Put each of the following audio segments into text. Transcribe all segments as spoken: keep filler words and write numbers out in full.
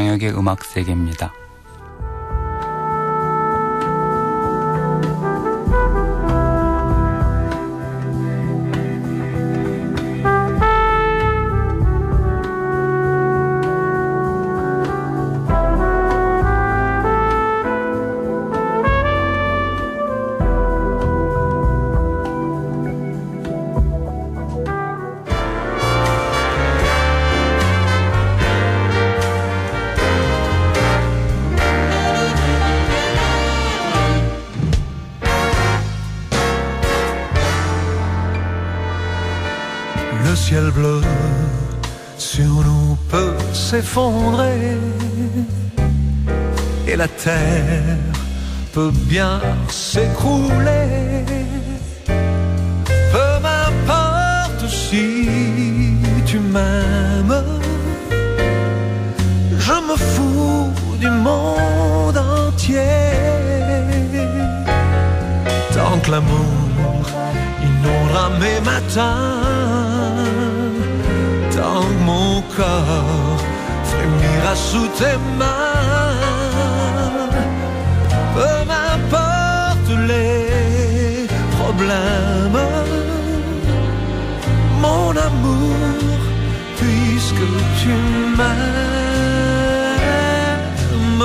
전영혁의 음악 세계입니다. Le ciel bleu sur nous peut s'effondrer et la terre peut bien s'écrouler. Peu m'importe si tu m'aimes, je me fous du monde entier. Tant que l'amour inondera mes matins, tant que mon corps frémira sous tes mains. Peu m'importe les problèmes, mon amour, puisque tu m'aimes.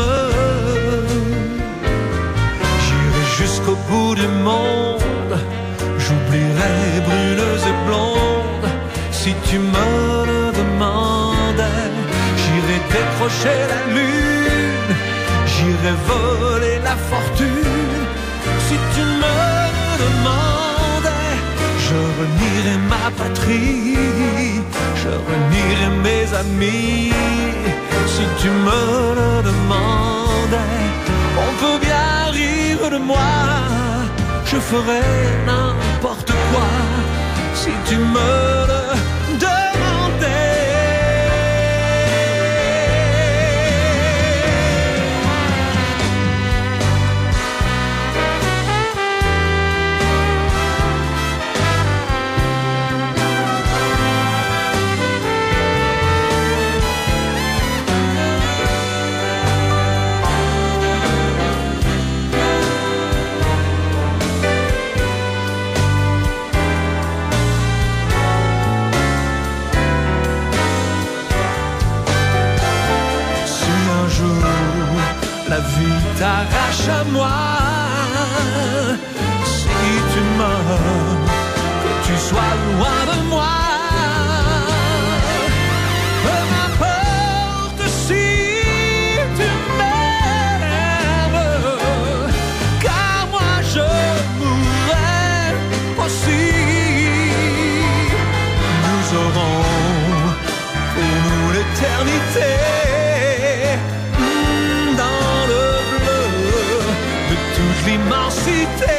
J'irai jusqu'au bout du monde, j'oublierai bruneuse et blonde. Si tu me le demandais, j'irai décrocher la lune, j'irai voler la fortune. Si tu me le demandais, je renierai ma patrie, je renierai mes amis. Si tu me le demandais, on peut bien rire de moi, je ferai n'importe quoi si tu me le demandais. La vie t'arrache à moi, si tu m'aimes, que tu sois loin de moi. Peu m'importe si tu m'aimes, car moi je mourrai aussi. Nous aurons pour nous l'éternité, l'immensité,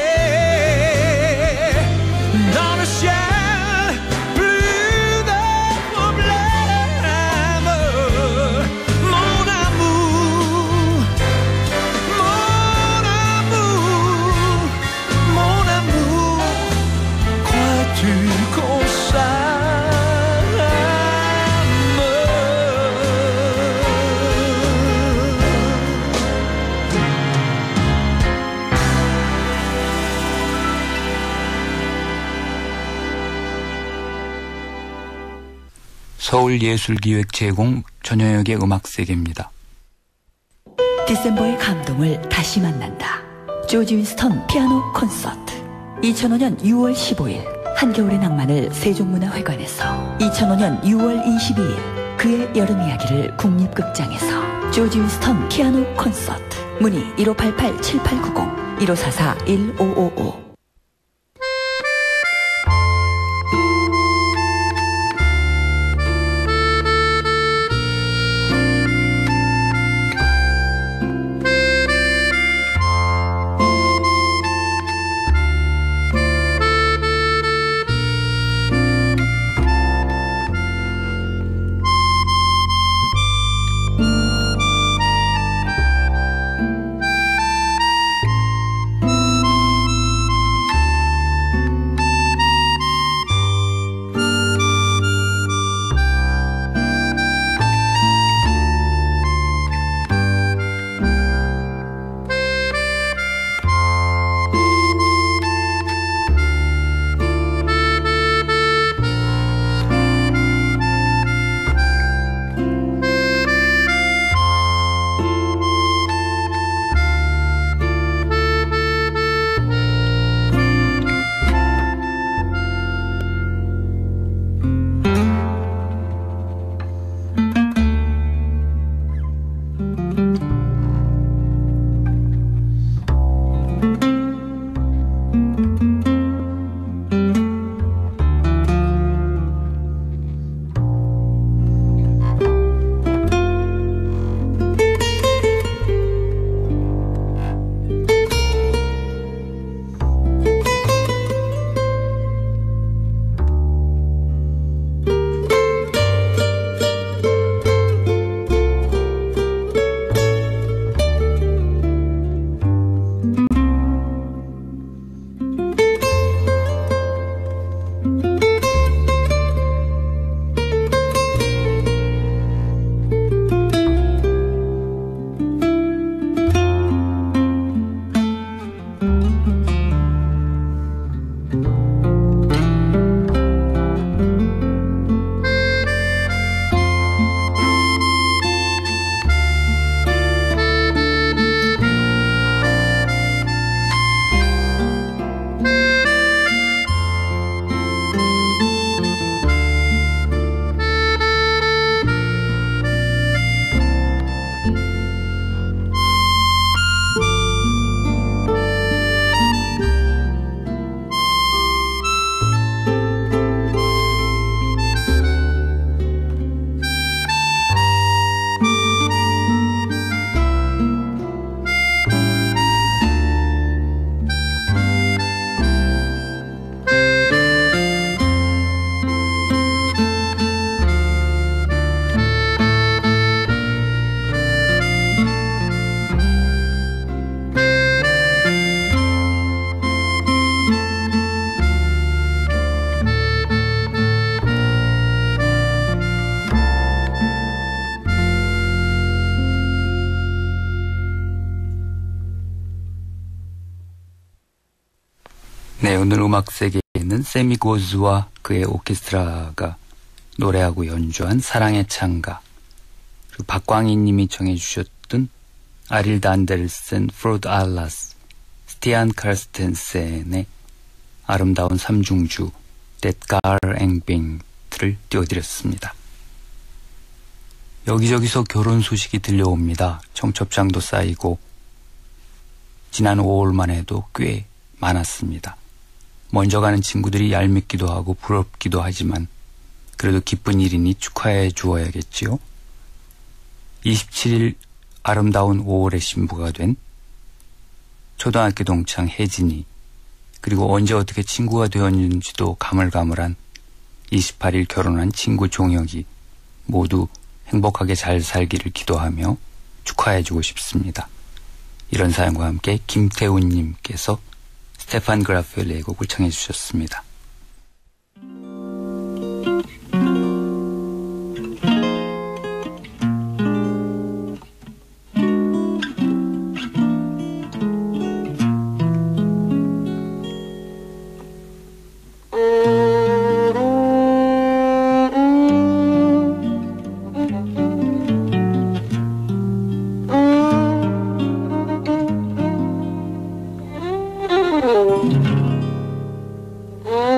dans le ciel, plus de problèmes. Mon amour, mon amour, mon amour, crois-tu qu'on 서울예술기획 제공 전영혁의 음악 세계입니다. 디셈버의 감동을 다시 만난다. 조지 윈스턴 피아노 콘서트. 이천오년 유월 십오일 한겨울의 낭만을 세종문화회관에서, 이천오년 유월 이십이일 그의 여름 이야기를 국립극장에서. 조지 윈스턴 피아노 콘서트. 문의 일오팔팔 칠팔구공 일오사사 일오오오. 네, 오늘 음악 세계에는 세미 고즈와 그의 오케스트라가 노래하고 연주한 사랑의 창가, 그리고 박광희 님이 정해 주셨던 아릴드 안데르센, 프로드 알라스, 스티안 카르스텐센의 아름다운 삼중주, 데트갈 앵빙트를 띄워드렸습니다. 여기저기서 결혼 소식이 들려옵니다. 청첩장도 쌓이고 지난 오월만 해도 꽤 많았습니다. 먼저 가는 친구들이 얄밉기도 하고 부럽기도 하지만 그래도 기쁜 일이니 축하해 주어야겠지요. 이십칠 일 아름다운 오월의 신부가 된 초등학교 동창 혜진이, 그리고 언제 어떻게 친구가 되었는지도 가물가물한 이십팔 일 결혼한 친구 종혁이 모두 행복하게 잘 살기를 기도하며 축하해주고 싶습니다. 이런 사연과 함께 김태훈님께서 스테판 그라펠의 곡을 청해 주셨습니다. Mm-hmm.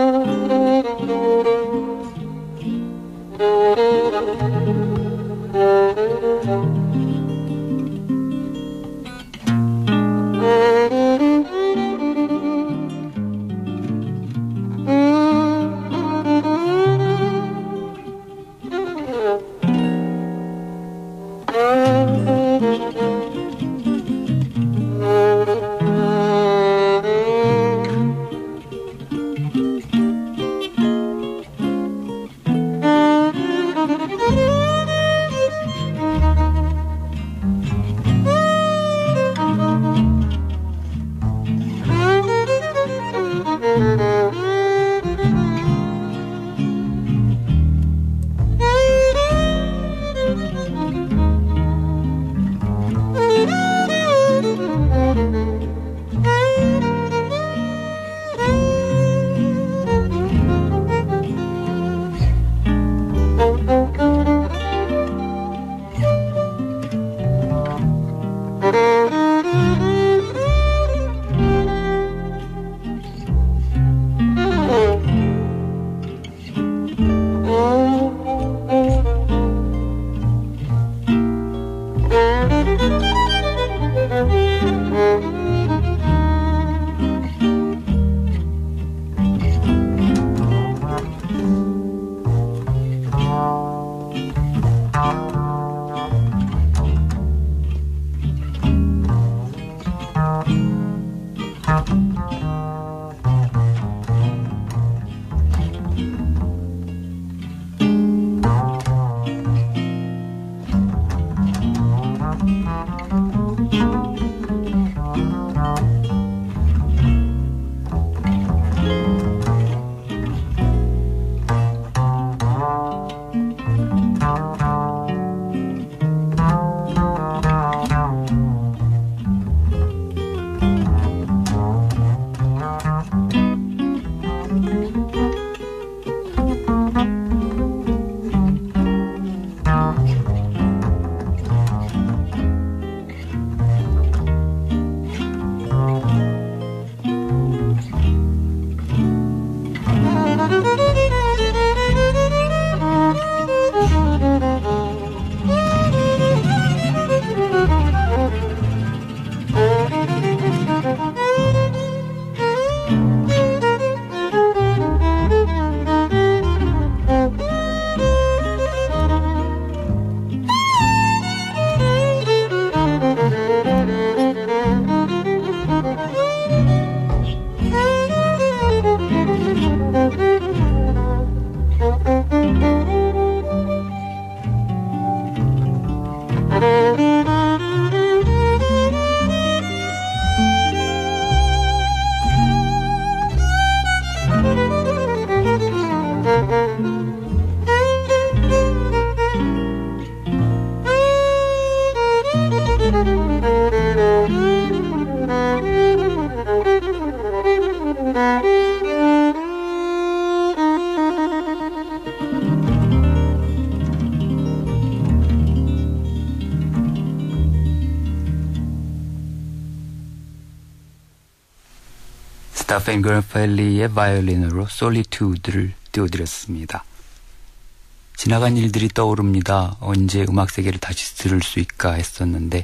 스타펜 그라펠리의 바이올린으로 솔리투드를 띄워드렸습니다. 지나간 일들이 떠오릅니다. 언제 음악 세계를 다시 들을 수 있을까 했었는데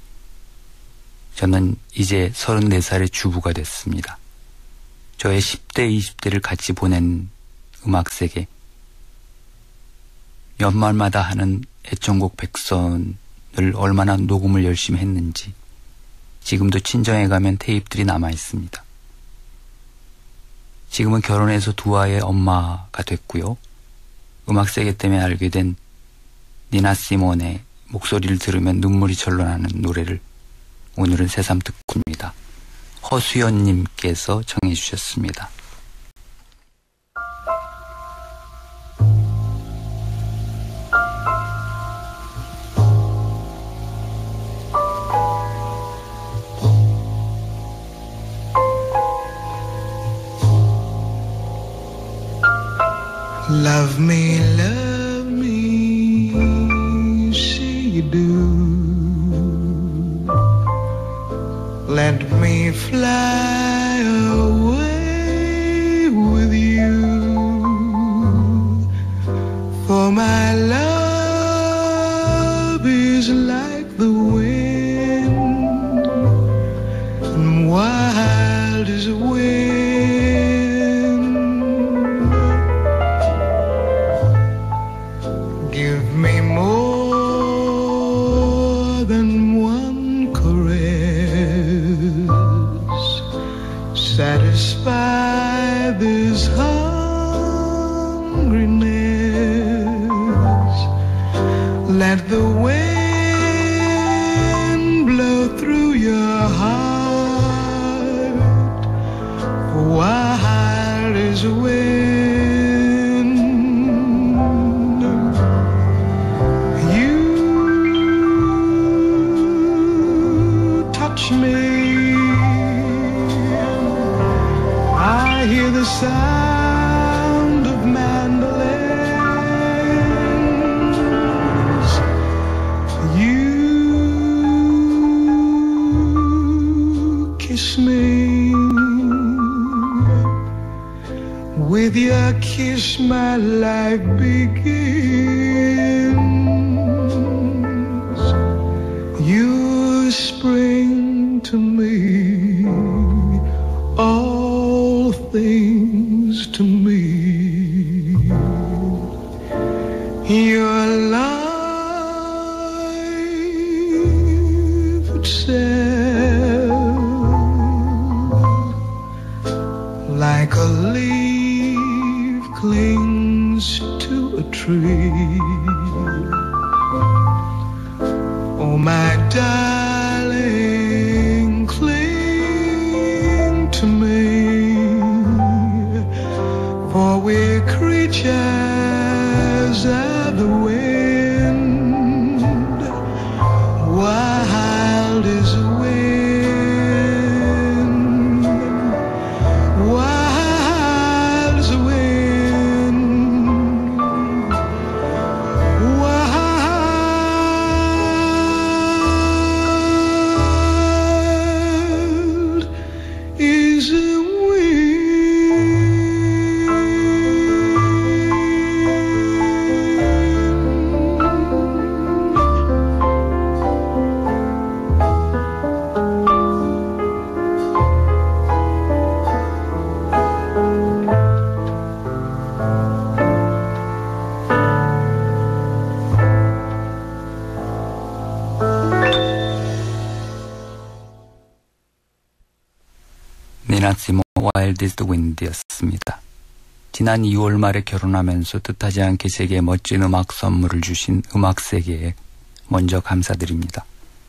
저는 이제 서른네 살의 주부가 됐습니다. 저의 십 대, 이십 대를 같이 보낸 음악 세계, 연말마다 하는 애청곡 백선을 얼마나 녹음을 열심히 했는지 지금도 친정에 가면 테이프들이 남아 있습니다. 지금은 결혼해서 두 아이의 엄마가 됐고요. 음악 세계 때문에 알게 된 니나 시몬의 목소리를 들으면 눈물이 절로 나는 노래를 오늘은 새삼 듣고입니다. 허수연님께서 정해 주셨습니다. Love me, love me, say you do. Let me fly away with you. For my love is like the wind, and wild as a wind. Give me more than one caress. Satisfy this hungriness. Let the wind blow through your heart. Wild as a wind. Me, I hear the sound of mandolins. You kiss me. With your kiss my life begins. You spring to me, all things to me. Your life itself, like a leaf clings to a tree. Oh, my darling, cling to me, for we're creatures of the wind, wild as a wind, wild as a wind, wild is a 니나 시몬 와일드 이즈 더 윈드였습니다. 지난 이월 말에 결혼하면서 뜻하지 않게 제게 멋진 음악 선물을 주신 음악 세계에 먼저 감사드립니다.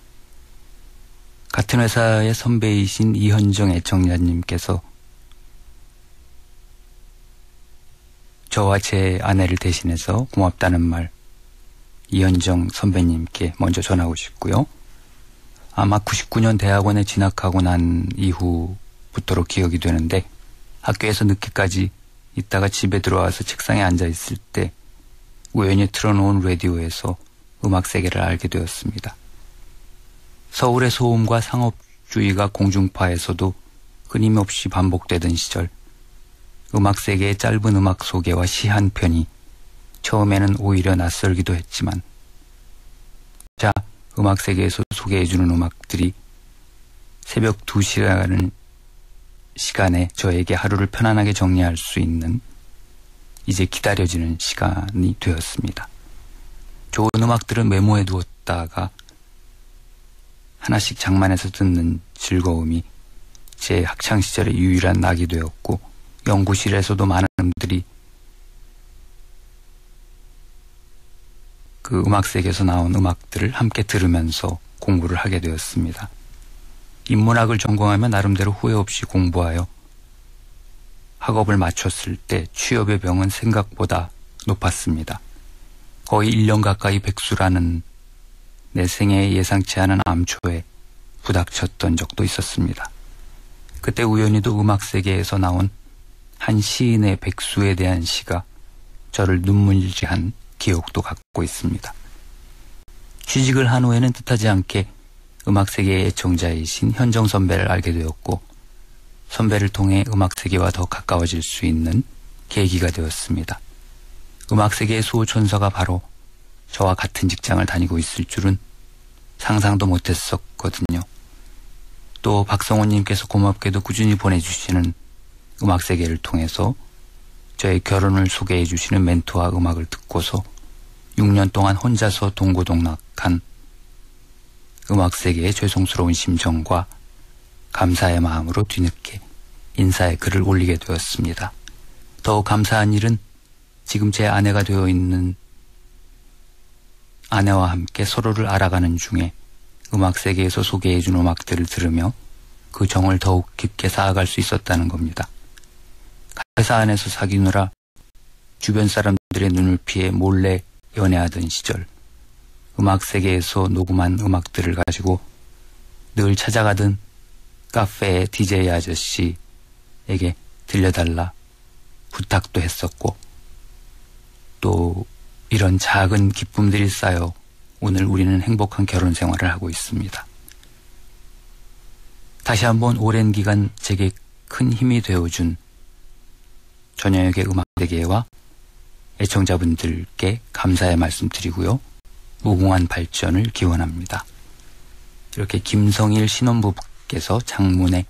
같은 회사의 선배이신 이현정 애청자님께서 저와 제 아내를 대신해서 고맙다는 말 이현정 선배님께 먼저 전하고 싶고요. 아마 구십구 년 대학원에 진학하고 난 이후부터로 기억이 되는데 학교에서 늦게까지 있다가 집에 들어와서 책상에 앉아 있을 때 우연히 틀어놓은 라디오에서 음악 세계를 알게 되었습니다. 서울의 소음과 상업주의가 공중파에서도 끊임없이 반복되던 시절, 음악 세계의 짧은 음악 소개와 시 한 편이 처음에는 오히려 낯설기도 했지만, 자, 음악 세계에서 소개해주는 음악들이 새벽 두 시라는 시간에 저에게 하루를 편안하게 정리할 수 있는 이제 기다려지는 시간이 되었습니다. 좋은 음악들을 메모해 두었다가 하나씩 장만해서 듣는 즐거움이 제 학창시절의 유일한 낙이 되었고, 연구실에서도 많은 분들이 그 음악 세계에서 나온 음악들을 함께 들으면서 공부를 하게 되었습니다. 인문학을 전공하며 나름대로 후회 없이 공부하여 학업을 마쳤을 때 취업의 병은 생각보다 높았습니다. 거의 일 년 가까이 백수라는 내 생애에 예상치 않은 암초에 부닥쳤던 적도 있었습니다. 그때 우연히도 음악 세계에서 나온 한 시인의 백수에 대한 시가 저를 눈물질한 기억도 갖고 있습니다. 취직을 한 후에는 뜻하지 않게 음악 세계의 애청자이신 현정 선배를 알게 되었고, 선배를 통해 음악 세계와 더 가까워질 수 있는 계기가 되었습니다. 음악 세계의 수호천사가 바로 저와 같은 직장을 다니고 있을 줄은 상상도 못했었거든요. 또 박성호님께서 고맙게도 꾸준히 보내주시는 음악 세계를 통해서 저의 결혼을 소개해 주시는 멘토와 음악을 듣고서 육 년 동안 혼자서 동고동락한 음악 세계의 죄송스러운 심정과 감사의 마음으로 뒤늦게 인사의 글을 올리게 되었습니다. 더욱 감사한 일은 지금 제 아내가 되어 있는 아내와 함께 서로를 알아가는 중에 음악 세계에서 소개해준 음악들을 들으며 그 정을 더욱 깊게 쌓아갈 수 있었다는 겁니다. 회사 안에서 사귀느라 주변 사람들의 눈을 피해 몰래 연애하던 시절, 음악 세계에서 녹음한 음악들을 가지고 늘 찾아가던 카페의 디제이 아저씨에게 들려달라 부탁도 했었고, 또 이런 작은 기쁨들이 쌓여 오늘 우리는 행복한 결혼 생활을 하고 있습니다. 다시 한번 오랜 기간 제게 큰 힘이 되어준 전여역의 음악 세계와 애청자분들께 감사의 말씀 드리고요. 무궁한 발전을 기원합니다. 이렇게 김성일 신혼부부께서 장문의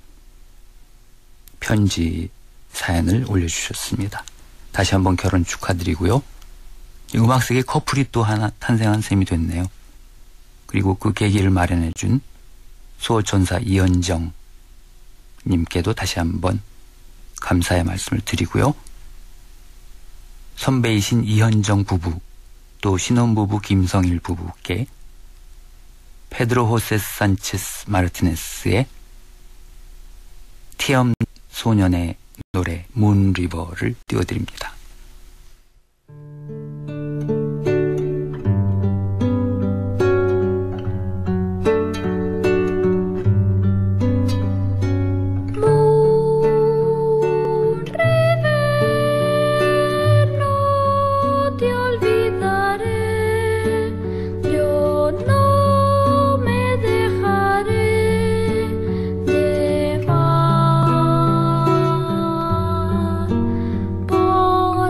편지 사연을 올려주셨습니다. 다시 한번 결혼 축하드리고요. 음악세계 커플이 또 하나 탄생한 셈이 됐네요. 그리고 그 계기를 마련해준 수호천사 이현정 님께도 다시 한번 감사의 말씀을 드리고요. 선배이신 이현정 부부, 또 신혼부부 김성일 부부께 페드로 호세 산체스 마르티네스의 티엄 소년의 노래 문리버를 띄워드립니다. Por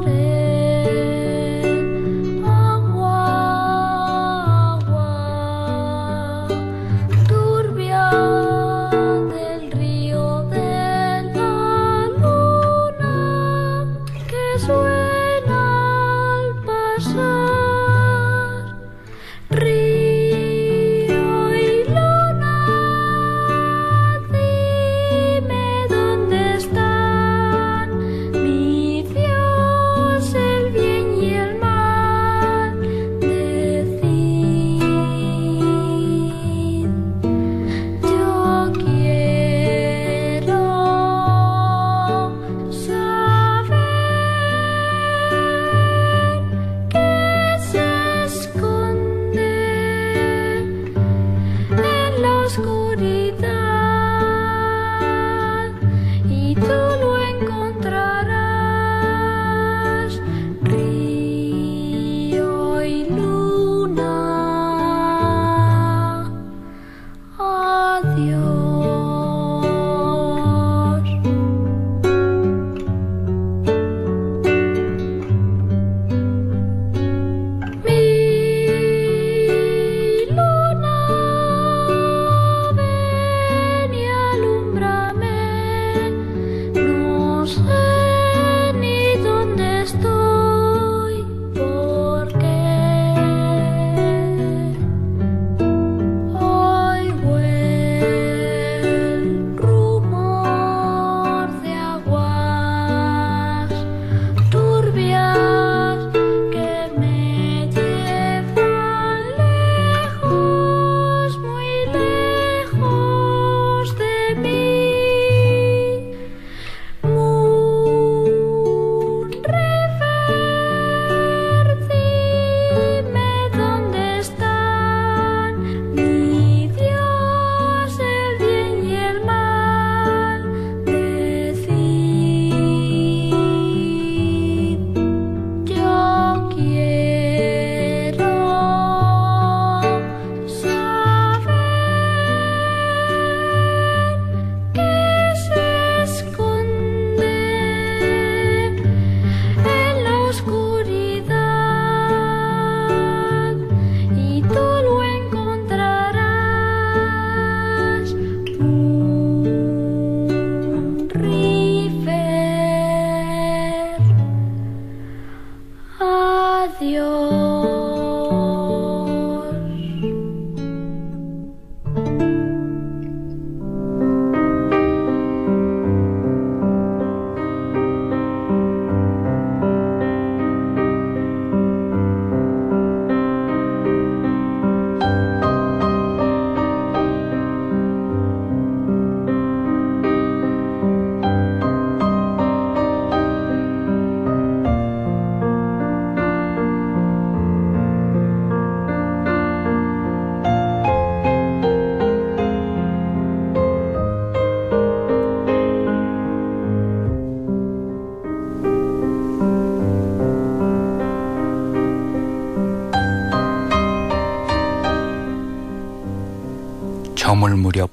저물 무렵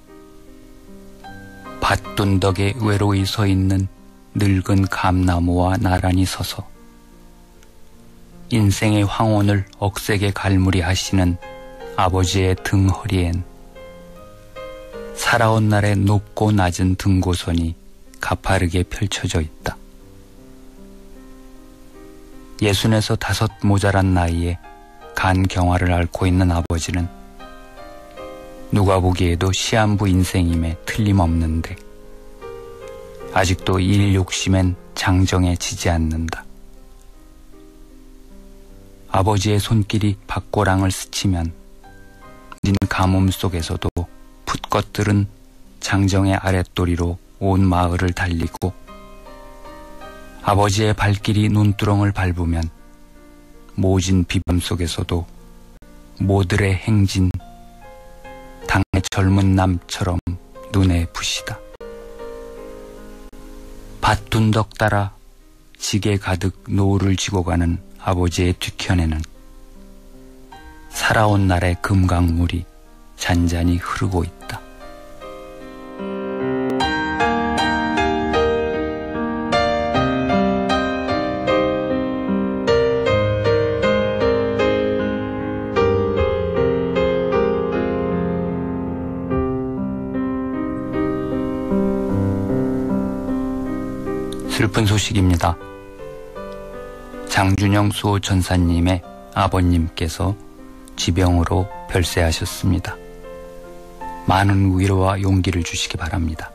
밭둔덕에 외로이 서 있는 늙은 감나무와 나란히 서서 인생의 황혼을 억세게 갈무리 하시는 아버지의 등허리엔 살아온 날의 높고 낮은 등고선이 가파르게 펼쳐져 있다. 예순에서 다섯 모자란 나이에 간경화를 앓고 있는 아버지는 누가 보기에도 시한부 인생임에 틀림없는데 아직도 일 욕심엔 장정에 지지 않는다. 아버지의 손길이 밭고랑을 스치면 닌 가뭄 속에서도 풋것들은 장정의 아랫도리로 온 마을을 달리고 아버지의 발길이 눈두렁을 밟으면 모진 비밤 속에서도 모들의 행진 당의 젊은 남처럼 눈에 부시다. 밭둔덕 따라 지게 가득 노을을 지고 가는 아버지의 뒤편에는 살아온 날의 금강물이 잔잔히 흐르고 있다. 슬픈 소식입니다. 장준영 수호 전사님의 아버님께서 지병으로 별세하셨습니다. 많은 위로와 용기를 주시기 바랍니다.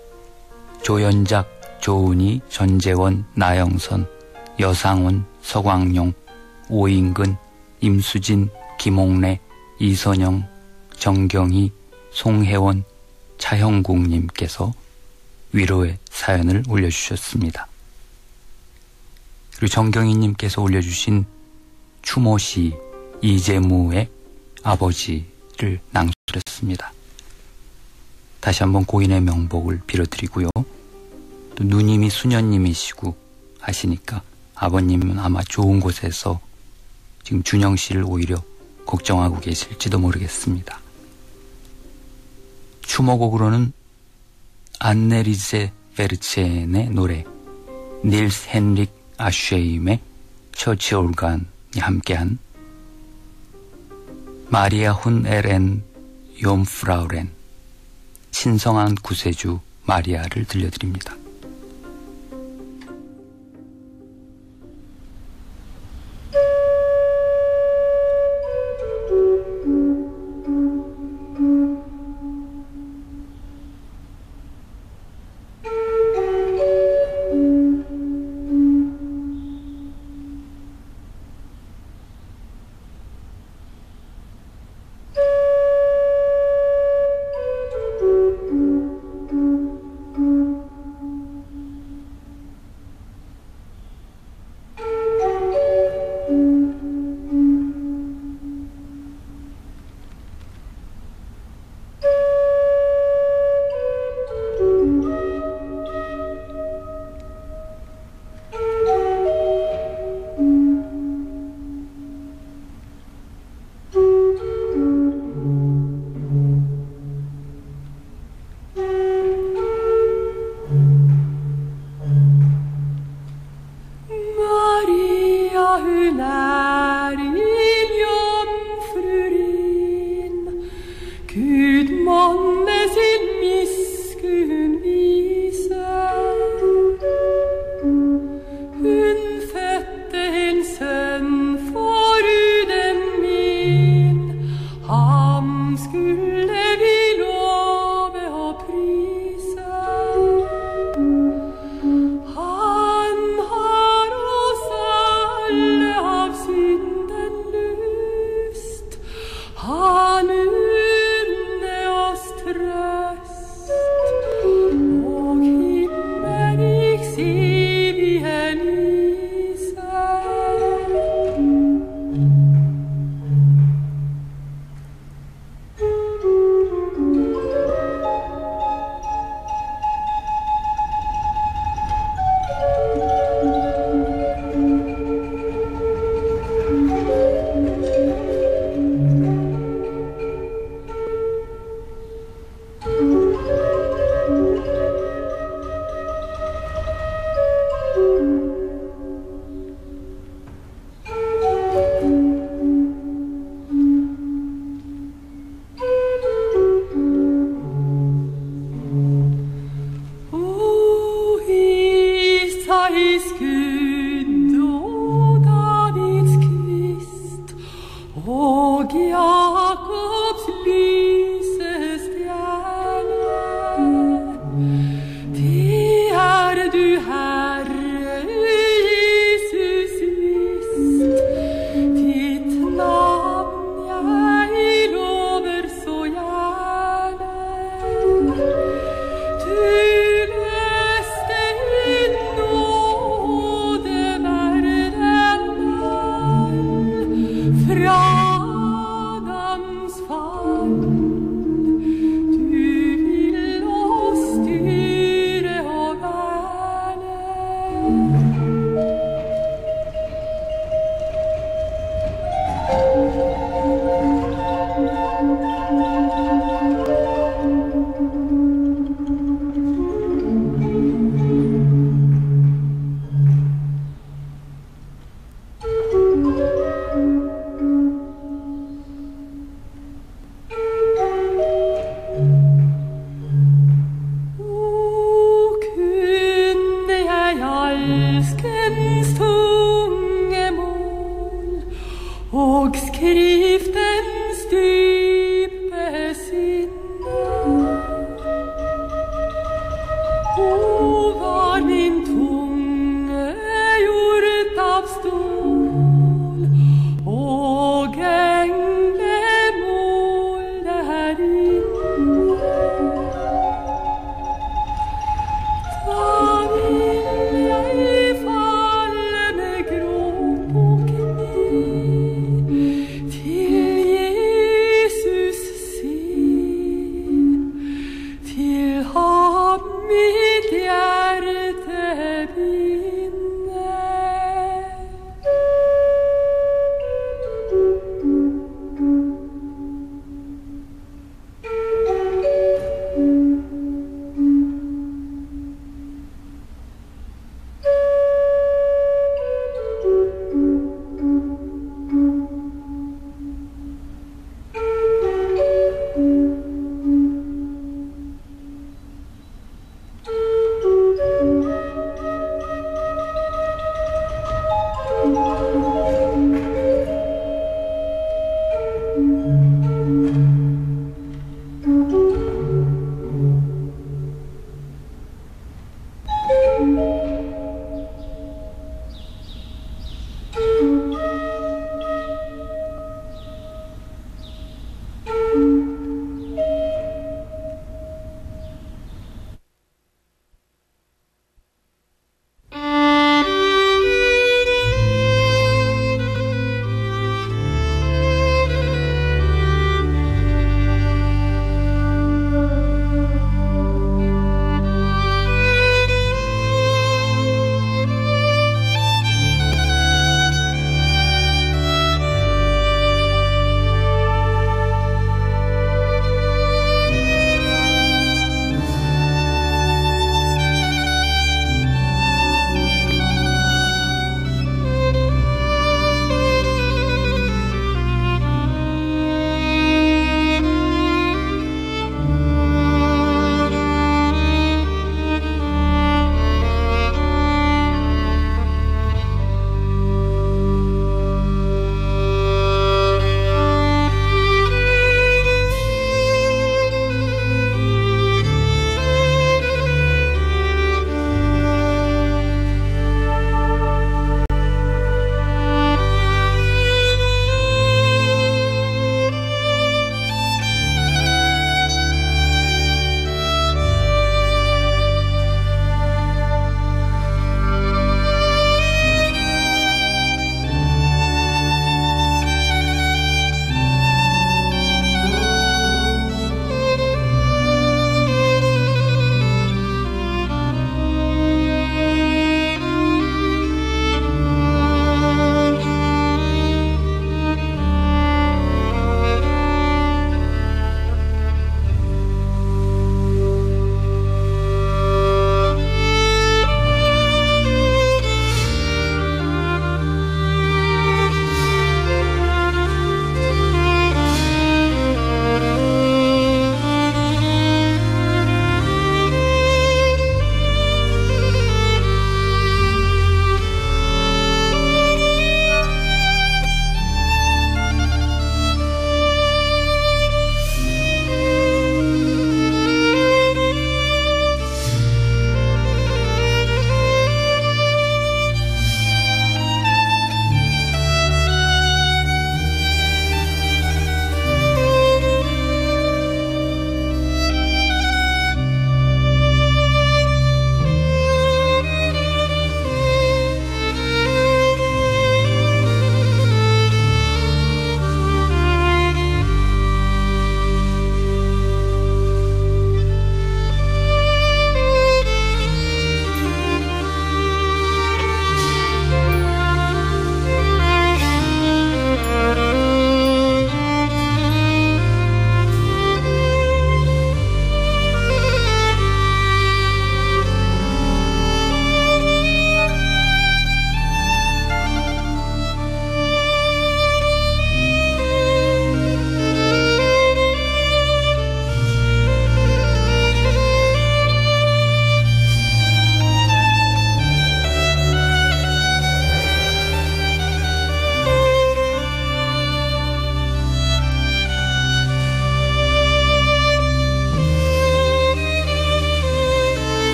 조연작, 조은희, 전재원, 나영선, 여상훈, 서광용, 오인근, 임수진, 김옥래, 이선영, 정경희, 송혜원, 차형국님께서 위로의 사연을 올려주셨습니다. 그리고 정경희님께서 올려주신 추모시 이재무의 아버지를 낭송했습니다. 다시 한번 고인의 명복을 빌어드리고요. 또 누님이 수녀님이시고 하시니까 아버님은 아마 좋은 곳에서 지금 준영 씨를 오히려 걱정하고 계실지도 모르겠습니다. 추모곡으로는 안네리제 베르첸의 노래 닐스 헨릭 아쉐임의 처치 올간이 함께한 마리아 훈 에렌 욤프라우렌 신성한 구세주 마리아를 들려드립니다.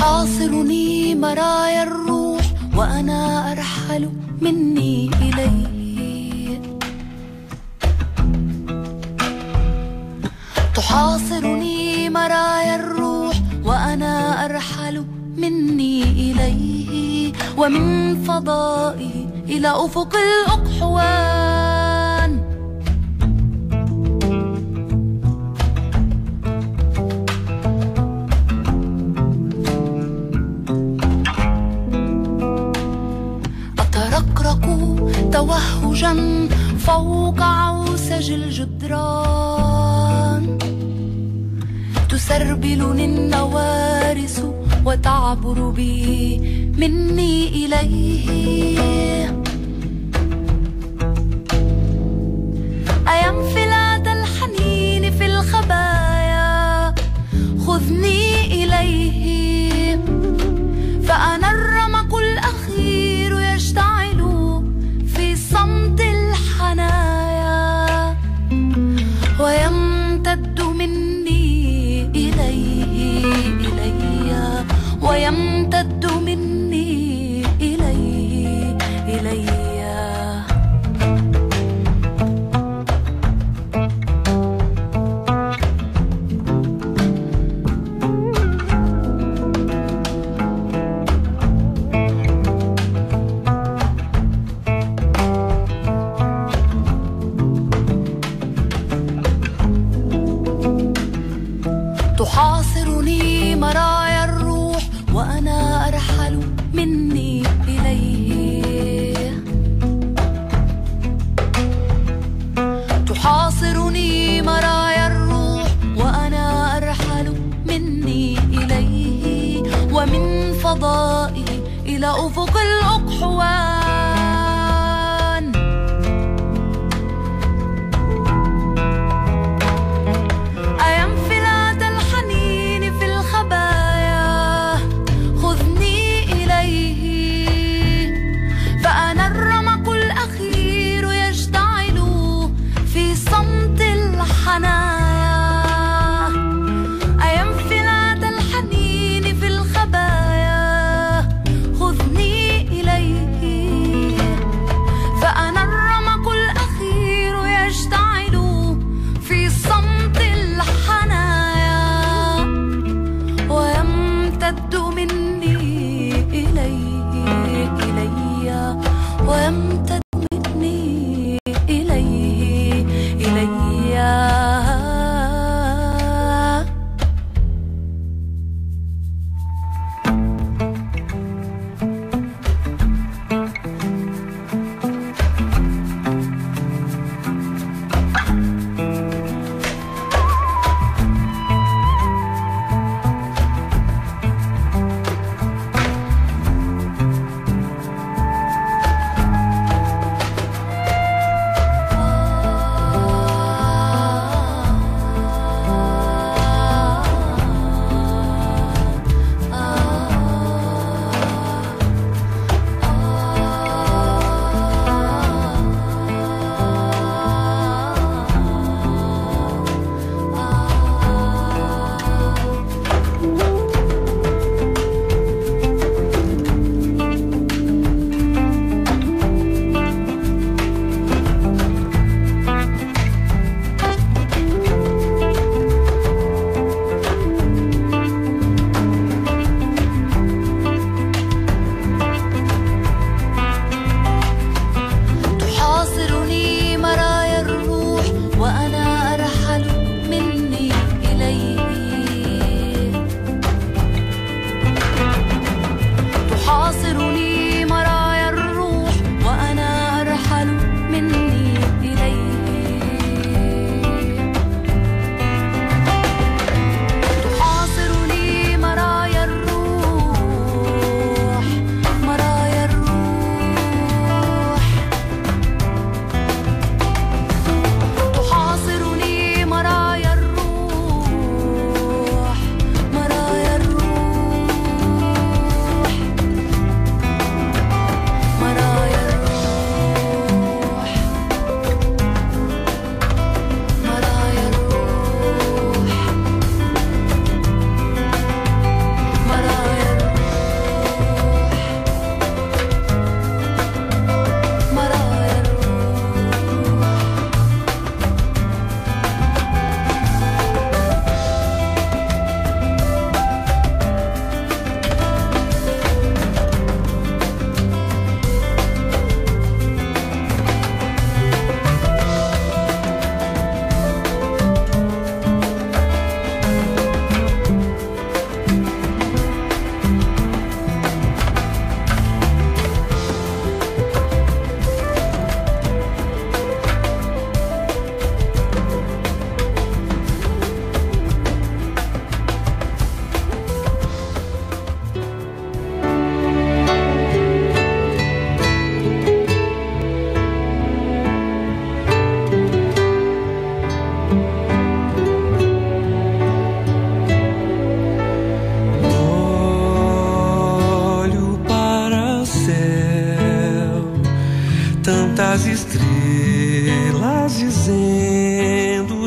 تحاصرني مرايا الروح وأنا أرحل مني إليه. تحاصرني مرايا الروح وأنا أرحل مني إليه، ومن فضائي إلى أفق الأقحوان. أترقرق توهجا فوق عوسج الجدران، تسربلني النوارس وتعبر بي مني إليه. أينفلات الحنين في الخبايا خذني إليه، فأنا الرمق الأخير يشتعل في صمت الحنايا، ويمتد مني إليه إلي، ويمتد مني إليه إلي. تحاصرني مرايا الروح وأنا أرحل مني إليه. تحاصرني مرايا الروح وأنا أرحل مني إليه، ومن فضائي إلى أفق الأقحوان. أينفلات الحنين في الخبايا خذني إليه،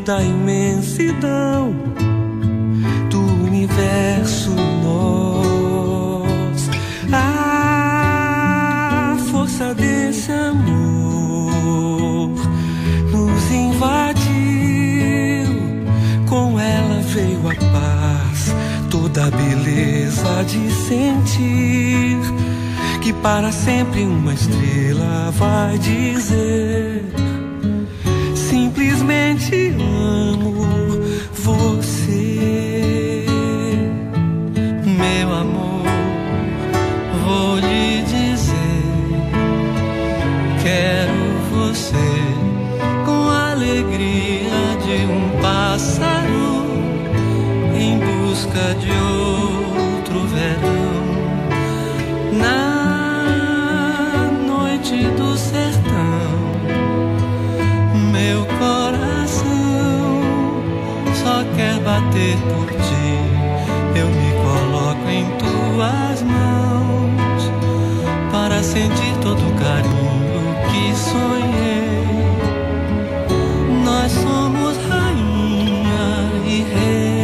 da imensidão do universo, nós. A força desse amor nos invadiu, com ela veio a paz, toda a beleza de sentir que para sempre uma estrela vai dizer: simplesmente amo você, meu amor. Vou lhe dizer, quero você com a alegria de um pássaro em busca de outro verão. Na do sertão, meu coração só quer bater por ti. Eu me coloco em tuas mãos para sentir todo o carinho que sonhei. Nós somos rainha e rei.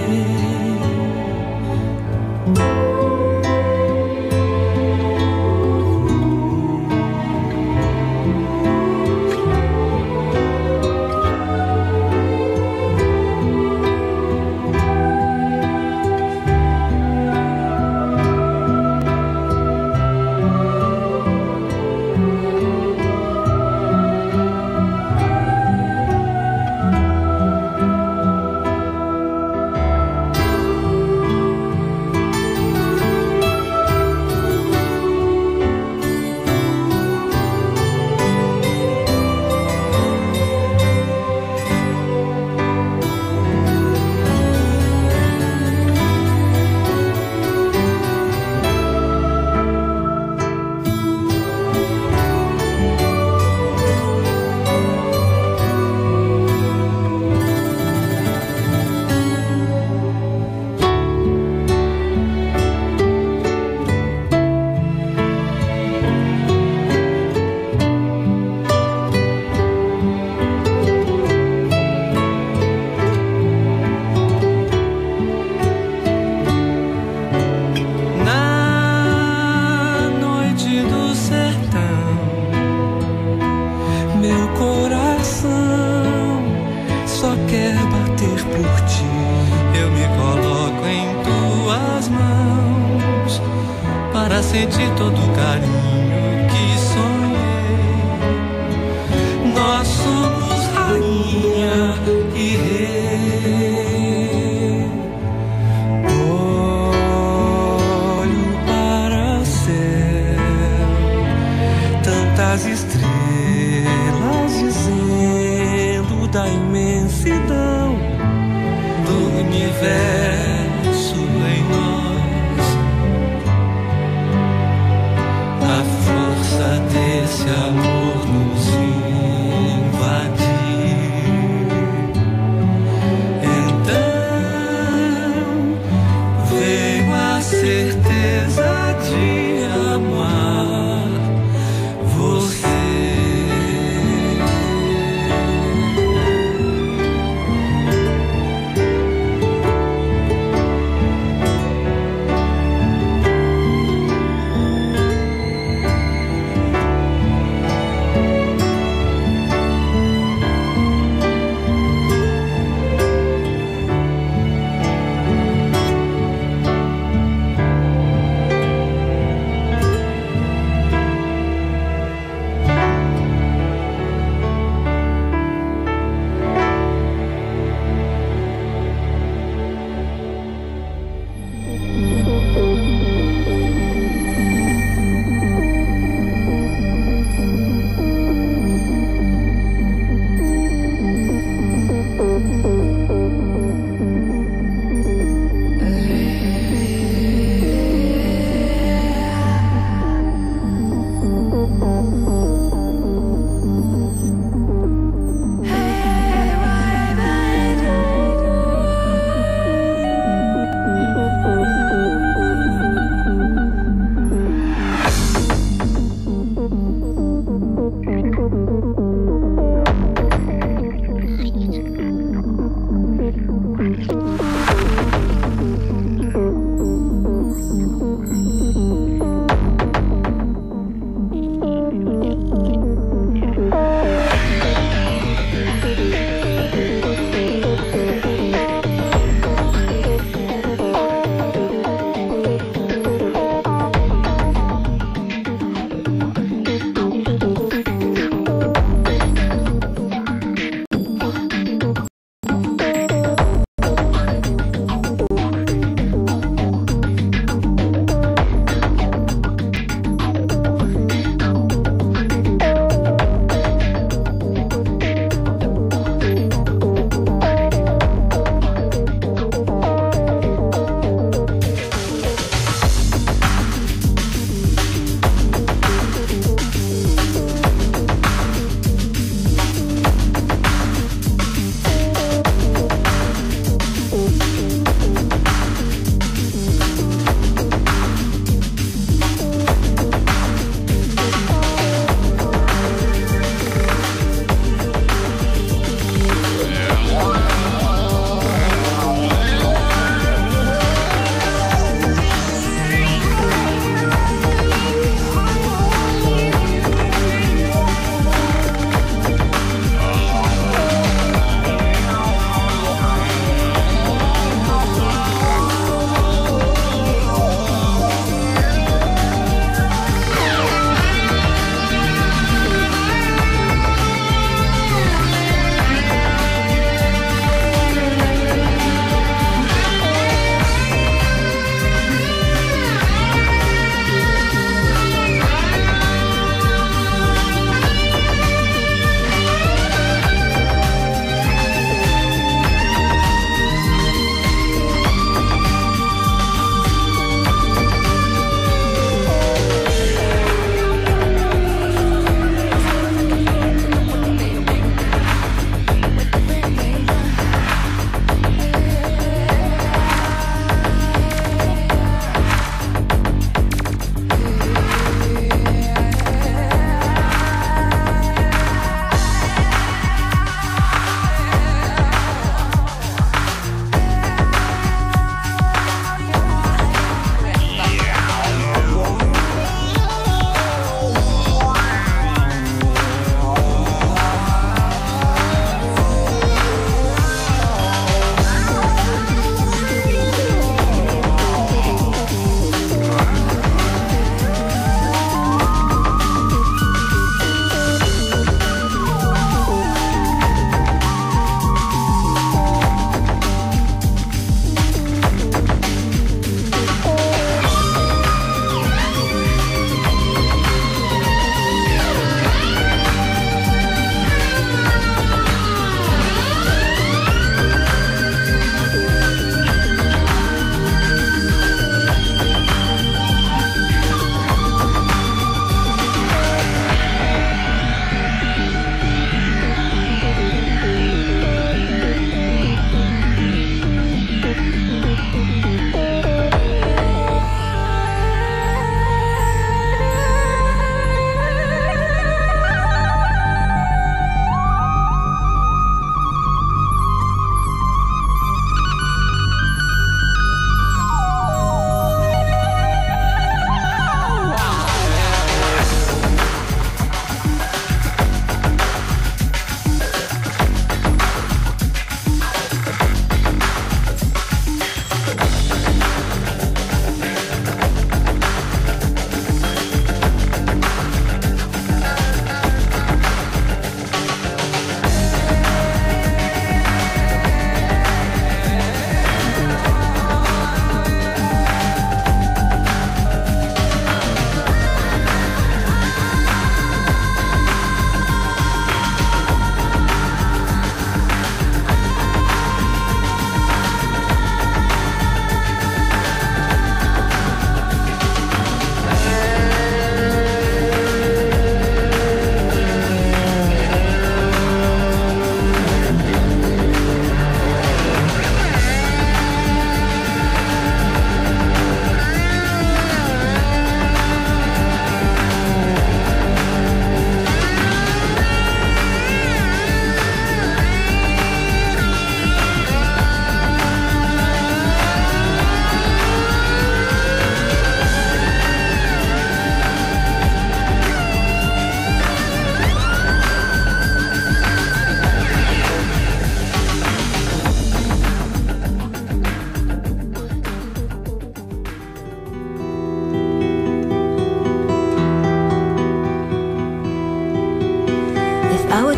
Sentir todo o carinho que sonhei. Nós somos rainha e rei. Olho para o céu, tantas estrelas dizendo da imensidão do universo em nós. Desse amor nos invadir. Então veio a certeza de amar você.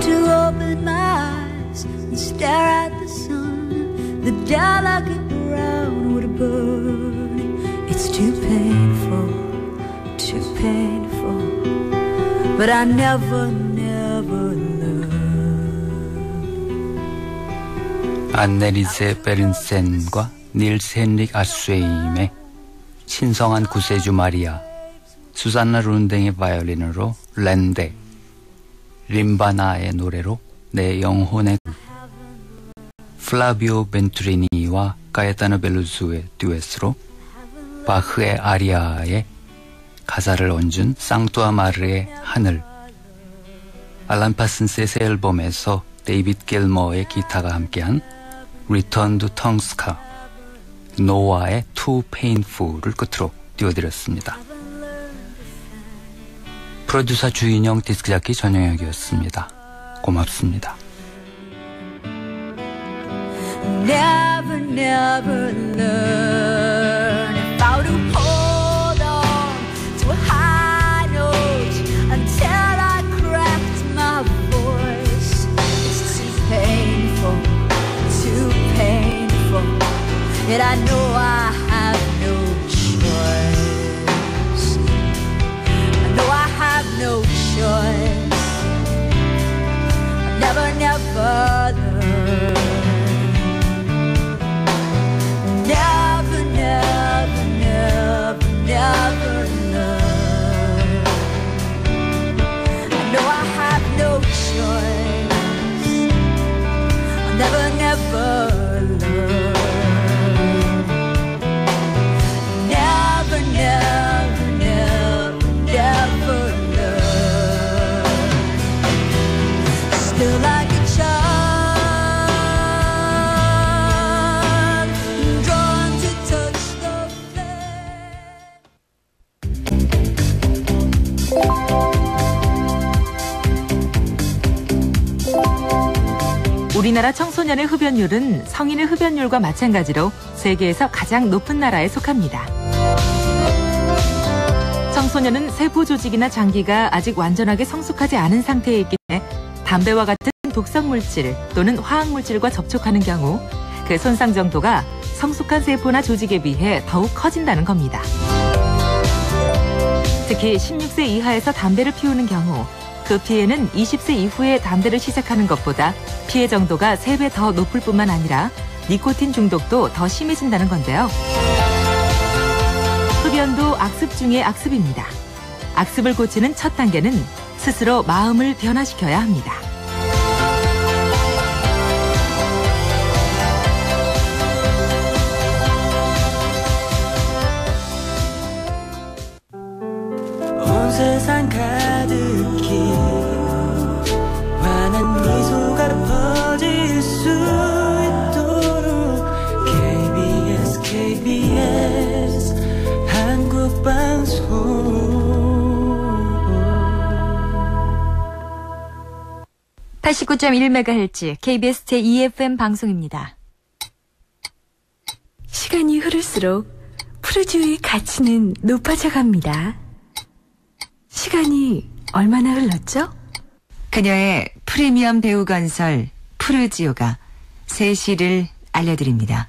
to open my eyes and stare at the sun, the delicate brown would burn. It's too painful, too painful, but I never, never learned. 안네리세 베른센과 닐스 헨릭 아스웨임의 신성한 구세주 마리아, 수산나 룬댕의 바이올린으로 렌데, 림바나의 노래로 내 영혼의 플라비오 벤투리니와 가에타노 벨루스의 듀엣으로 바흐의 아리아의 가사를 얹은 쌍뚜아 마르의 하늘, 알란 파슨스의 새 앨범에서 데이빗 겔머의 기타가 함께한 Return to Tonska, 노아의 Too Painful을 끝으로 띄워드렸습니다. 프로듀서 주인영, 디스크자키 전영혁이었습니다. 고맙습니다. Never, never learn if I to hold on to a high note until I cracked my voice. It's too painful, too painful, yet I know I have no choice. I know I have no choice. I've never, never learned. Never, never, never, never learn. I know I have no choice. I'll never, never learn. Never, never, never, never learn. Still like a child. 우리나라 청소년의 흡연율은 성인의 흡연율과 마찬가지로 세계에서 가장 높은 나라에 속합니다. 청소년은 세포 조직이나 장기가 아직 완전하게 성숙하지 않은 상태에 있기 때문에 담배와 같은 독성 물질 또는 화학 물질과 접촉하는 경우 그 손상 정도가 성숙한 세포나 조직에 비해 더욱 커진다는 겁니다. 특히 십육 세 이하에서 담배를 피우는 경우 그 피해는 이십 세 이후에 담배를 시작하는 것보다 피해 정도가 세 배 더 높을 뿐만 아니라 니코틴 중독도 더 심해진다는 건데요. 흡연도 악습 중의 악습입니다. 악습을 고치는 첫 단계는 스스로 마음을 변화시켜야 합니다. 온 세상 가득히 환한 미소가 퍼질 수 있도록 케이비에스 케이비에스 한국방송 팔십구 점 일 메가헤르츠 케이비에스 제이 에프엠 방송입니다. 시간이 흐를수록 푸르지오의 가치는 높아져 갑니다. 시간이 얼마나 흘렀죠? 그녀의 프리미엄 배우 건설 푸르지오가 새 시를 알려드립니다.